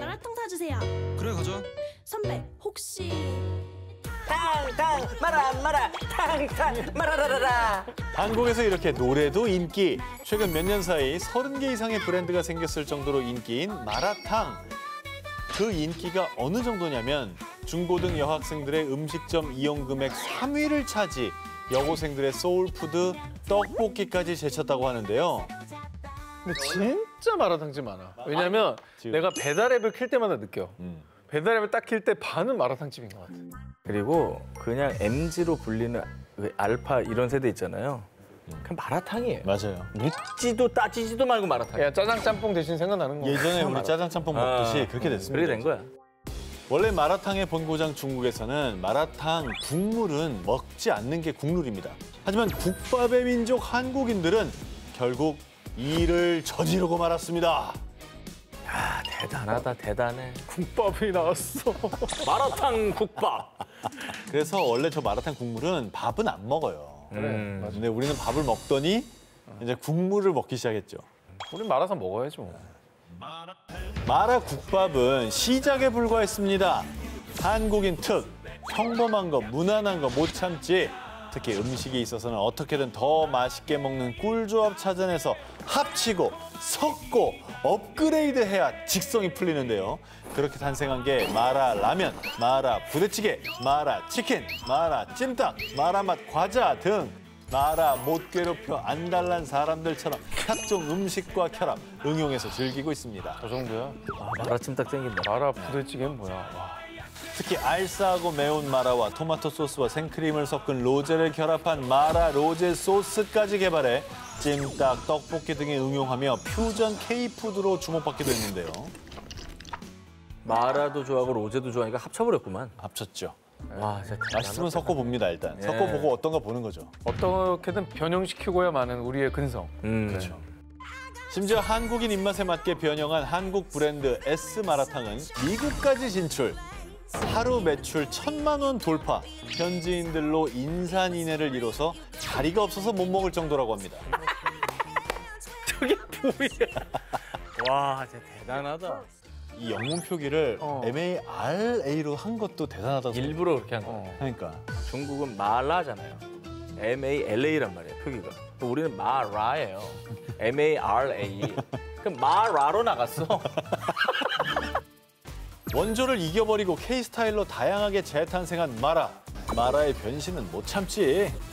마라탕 사주세요. 그래, 가자. 선배, 혹시 탕탕 마라 마라 탕탕 마라라라라. 한국에서 이렇게 노래도 인기. 최근 몇 년 사이 30개 이상의 브랜드가 생겼을 정도로 인기인 마라탕. 그 인기가 어느 정도냐면 중고등 여학생들의 음식점 이용 금액 3위를 차지, 여고생들의 소울푸드 떡볶이까지 제쳤다고 하는데요. 근데 진짜 마라탕집 많아. 왜냐면 내가 배달앱을 킬 때마다 느껴. 배달앱을 딱 킬 때 반은 마라탕집인 것 같아. 그리고 그냥 MZ로 불리는 왜 알파 이런 세대 있잖아요. 그냥 마라탕이에요. 맞아요. 묻지도 따지지도 말고 마라탕. 야, 짜장 짬뽕 대신 생각나는 거. 예전에 우리 짜장 짬뽕 먹듯이 그렇게 됐습니다. 그렇게 된 거야. 원래 마라탕의 본고장 중국에서는 마라탕 국물은 먹지 않는 게 국룰입니다. 하지만 국밥의 민족 한국인들은 결국 이를 저지르고 말았습니다. 야, 대단하다, 대단해. 국밥이 나왔어. 마라탕 국밥. 그래서 원래 저 마라탕 국물은 밥은 안 먹어요. 근데 우리는 밥을 먹더니 이제 국물을 먹기 시작했죠. 우린 마라탕 먹어야지 뭐. 마라국밥은 시작에 불과했습니다. 한국인 특, 평범한 거, 무난한 거 못 참지. 특히 음식에 있어서는 어떻게든 더 맛있게 먹는 꿀조합 찾아내서 합치고 섞고 업그레이드해야 직성이 풀리는데요. 그렇게 탄생한 게 마라 라면, 마라 부대찌개, 마라 치킨, 마라 찜닭, 마라 맛 과자 등 마라 못 괴롭혀 안달난 사람들처럼 각종 음식과 결합, 응용해서 즐기고 있습니다. 저 정도야? 아, 마라찜닭 땡긴다. 마라 부대찌개는 뭐야? 와. 특히 알싸하고 매운 마라와 토마토 소스와 생크림을 섞은 로제를 결합한 마라 로제 소스까지 개발해 찜닭, 떡볶이 등에 응용하며 퓨전 K푸드로 주목받기도 했는데요. 마라도 좋아하고 로제도 좋아하니까 합쳐버렸구만. 합쳤죠. 와, 진짜 맛있으면 섞어봅니다, 일단. 예. 섞어보고 어떤가 보는 거죠. 어떻게든 변형시키고야만은 우리의 근성. 그렇죠. 심지어 한국인 입맛에 맞게 변형한 한국 브랜드 S 마라탕은 미국까지 진출. 하루 매출 1,000만 원 돌파. 현지인들로 인산인해를 이뤄서 자리가 없어서 못 먹을 정도라고 합니다. 저게 뭐야? 와, 진짜 대단하다. 이 영문 표기를 MARA로 한 것도 대단하다고 일부러 그렇게 한 거야. 그러니까. 중국은 마라잖아요. MALA란 말이에요, 표기가. 우리는 마라예요. MARA. 그럼 마라로 나갔어. 원조를 이겨버리고 K스타일로 다양하게 재탄생한 마라. 마라의 변신은 못 참지.